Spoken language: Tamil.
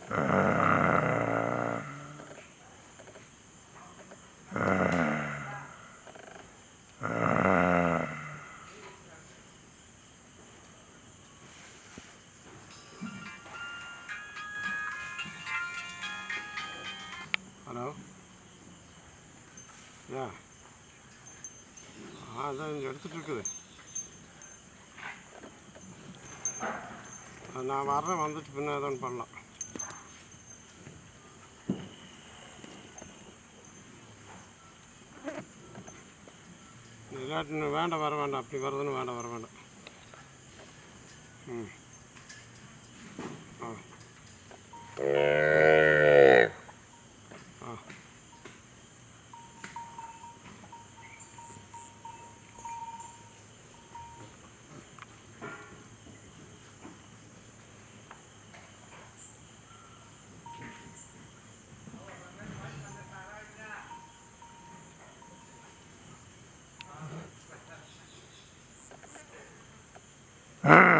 Hello? Yeah. அதான் இங்கே எடுத்துகிட்டு இருக்குது. நான் வர்றேன், வந்துட்டு பின்ன எதுவும் பண்ணலாம். இல்லாட்டி வேண்டாம், வர வேண்டாம். அப்படி வருதுன்னு வேண்டாம், வர வேண்டாம். ம். ஆ ஆ Ah!